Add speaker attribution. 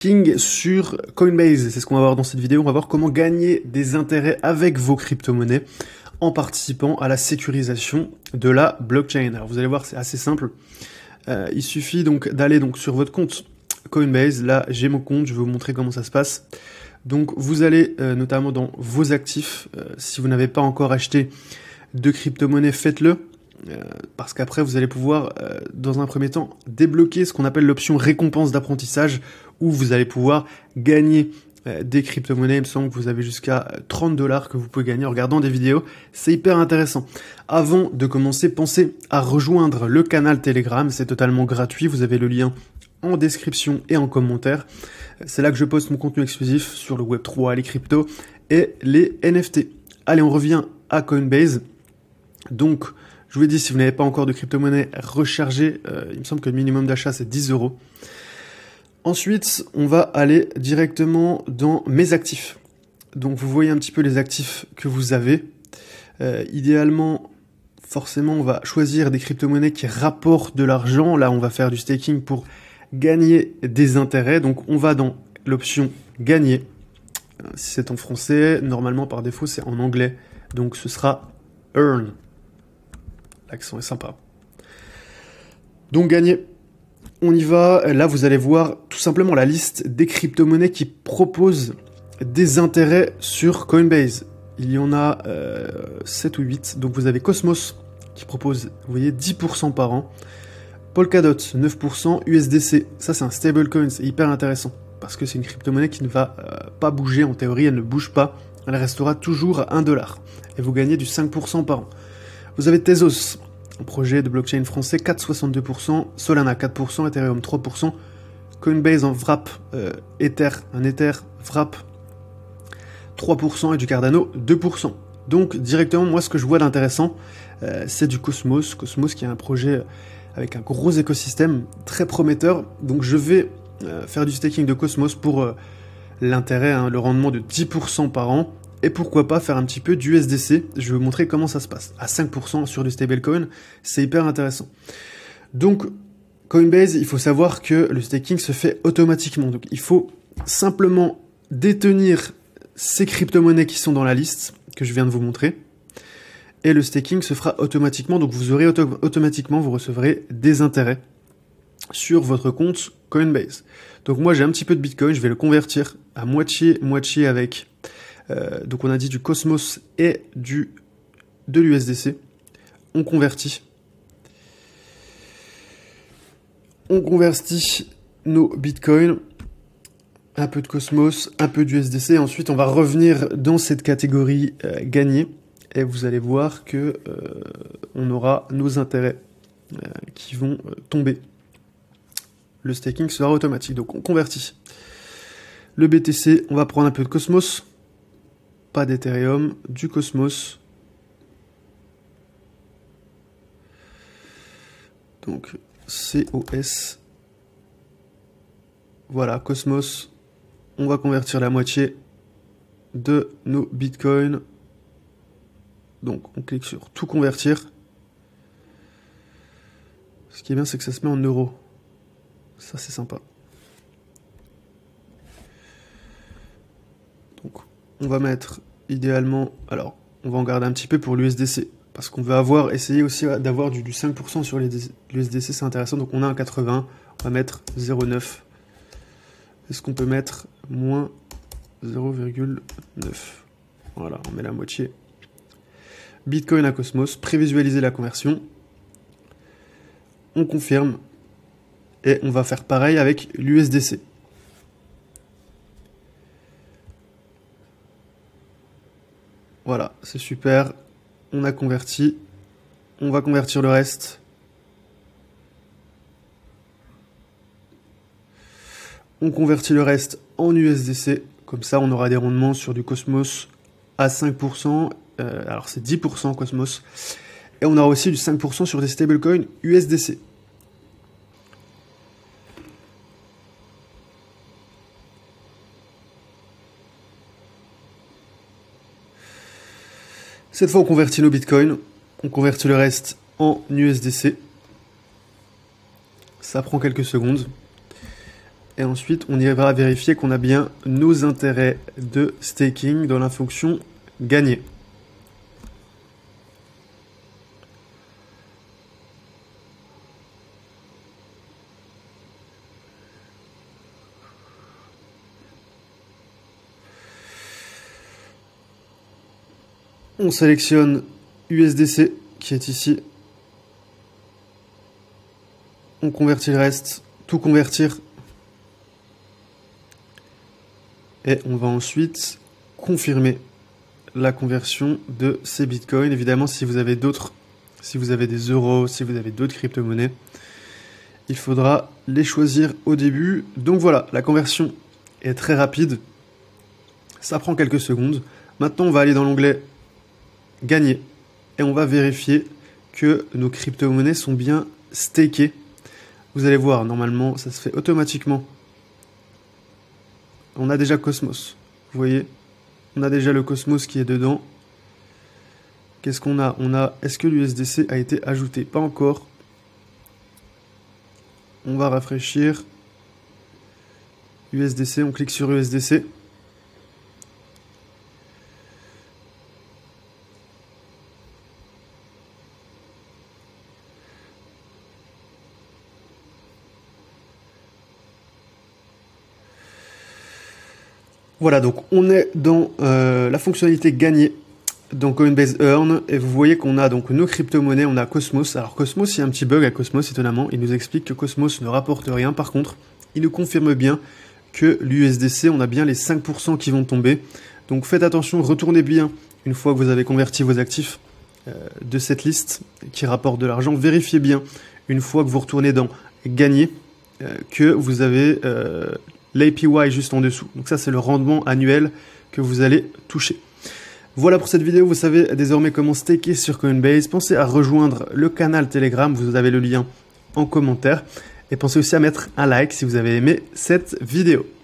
Speaker 1: staking sur Coinbase. C'est ce qu'on va voir dans cette vidéo. On va voir comment gagner des intérêts avec vos crypto-monnaies en participant à la sécurisation de la blockchain. Alors vous allez voir, c'est assez simple. Il suffit donc d'aller sur votre compte Coinbase. Là, j'ai mon compte, je vais vous montrer comment ça se passe. Donc vous allez notamment dans vos actifs. Si vous n'avez pas encore acheté de crypto-monnaie, faites-le. Parce qu'après, vous allez pouvoir, dans un premier temps, débloquer ce qu'on appelle l'option récompense d'apprentissage, où vous allez pouvoir gagner des crypto-monnaies. Il me semble que vous avez jusqu'à 30 $ que vous pouvez gagner en regardant des vidéos. C'est hyper intéressant. Avant de commencer, pensez à rejoindre le canal Telegram. C'est totalement gratuit. Vous avez le lien en description et en commentaire. C'est là que je poste mon contenu exclusif sur le Web3, les cryptos et les NFT. Allez, on revient à Coinbase. Donc, je vous ai dit, si vous n'avez pas encore de crypto-monnaie, rechargez. Il me semble que le minimum d'achat, c'est 10 €. Ensuite, on va aller directement dans mes actifs. Donc, vous voyez un petit peu les actifs que vous avez. Idéalement, forcément, on va choisir des crypto-monnaies qui rapportent de l'argent. Là, on va faire du staking pour gagner des intérêts. Donc, on va dans l'option gagner. Si c'est en français, normalement, par défaut, c'est en anglais. Donc, ce sera earn. L'accent est sympa. Donc gagner, on y va. Là, vous allez voir tout simplement la liste des crypto-monnaies qui proposent des intérêts sur Coinbase. Il y en a 7 ou 8. Donc vous avez Cosmos qui propose, vous voyez, 10% par an. Polkadot, 9%. USDC, ça c'est un stablecoin, c'est hyper intéressant. Parce que c'est une crypto-monnaie qui ne va pas bouger. En théorie, elle ne bouge pas. Elle restera toujours à 1 $. Et vous gagnez du 5% par an. Vous avez Tezos, un projet de blockchain français, 4,62%, Solana 4%, Ethereum 3%, Coinbase en wrap, un Ether wrap 3% et du Cardano 2%. Donc directement, moi ce que je vois d'intéressant, c'est du Cosmos. Cosmos qui est un projet avec un gros écosystème très prometteur. Donc je vais faire du staking de Cosmos pour l'intérêt, le rendement de 10% par an. Et pourquoi pas faire un petit peu d'USDC. Je vais vous montrer comment ça se passe. À 5% sur du stablecoin, c'est hyper intéressant. Donc, Coinbase, il faut savoir que le staking se fait automatiquement. Donc, il faut simplement détenir ces crypto-monnaies qui sont dans la liste que je viens de vous montrer. Et le staking se fera automatiquement. Donc, vous aurez automatiquement, vous recevrez des intérêts sur votre compte Coinbase. Donc, moi, j'ai un petit peu de Bitcoin. Je vais le convertir à moitié avec... donc on a dit du Cosmos et de l'USDC. On convertit nos bitcoins, un peu de Cosmos, un peu d'USDC. Ensuite on va revenir dans cette catégorie gagner et vous allez voir que on aura nos intérêts qui vont tomber. Le staking sera automatique, donc on convertit. Le BTC, on va prendre un peu de Cosmos. Pas d'Ethereum, du Cosmos. Donc, COS. Voilà, Cosmos. On va convertir la moitié de nos bitcoins. Donc, on clique sur tout convertir. Ce qui est bien, c'est que ça se met en euros. Ça, c'est sympa. Donc, on va mettre idéalement, alors on va en garder un petit peu pour l'USDC, parce qu'on veut essayer aussi d'avoir du 5% sur l'USDC, c'est intéressant, donc on a un 80, on va mettre 0,9. Est-ce qu'on peut mettre moins 0,9? Voilà, on met la moitié. Bitcoin à Cosmos, prévisualiser la conversion. On confirme, et on va faire pareil avec l'USDC. Voilà, c'est super. On a converti. On va convertir le reste. On convertit le reste en USDC. Comme ça, on aura des rendements sur du Cosmos à 5%. Alors, c'est 10% Cosmos. Et on aura aussi du 5% sur des stablecoins USDC. Cette fois, on convertit nos bitcoins, on convertit le reste en USDC. Ça prend quelques secondes. Et ensuite, on ira vérifier qu'on a bien nos intérêts de staking dans la fonction gagner. On sélectionne USDC qui est ici. On convertit le reste, tout convertir. Et on va ensuite confirmer la conversion de ces bitcoins. Évidemment, si vous avez d'autres, si vous avez des euros, si vous avez d'autres crypto-monnaies, il faudra les choisir au début. Donc voilà, la conversion est très rapide. Ça prend quelques secondes. Maintenant, on va aller dans l'onglet gagner et on va vérifier que nos crypto-monnaies sont bien stakées. Vous allez voir, normalement, ça se fait automatiquement. On a déjà Cosmos, vous voyez, on a déjà le Cosmos qui est dedans. Qu'est-ce qu'on a? Est-ce que l'USDC a été ajouté? Pas encore. On va rafraîchir. USDC, on clique sur USDC. Voilà, donc on est dans la fonctionnalité gagner dans Coinbase Earn et vous voyez qu'on a donc nos crypto-monnaies, on a Cosmos. Alors Cosmos, il y a un petit bug à Cosmos étonnamment, il nous explique que Cosmos ne rapporte rien. Par contre, il nous confirme bien que l'USDC, on a bien les 5% qui vont tomber. Donc faites attention, retournez bien une fois que vous avez converti vos actifs de cette liste qui rapporte de l'argent. Vérifiez bien une fois que vous retournez dans gagner que vous avez l'APY juste en dessous. Donc ça, c'est le rendement annuel que vous allez toucher. Voilà pour cette vidéo. Vous savez désormais comment staker sur Coinbase. Pensez à rejoindre le canal Telegram. Vous avez le lien en commentaire. Et pensez aussi à mettre un like si vous avez aimé cette vidéo.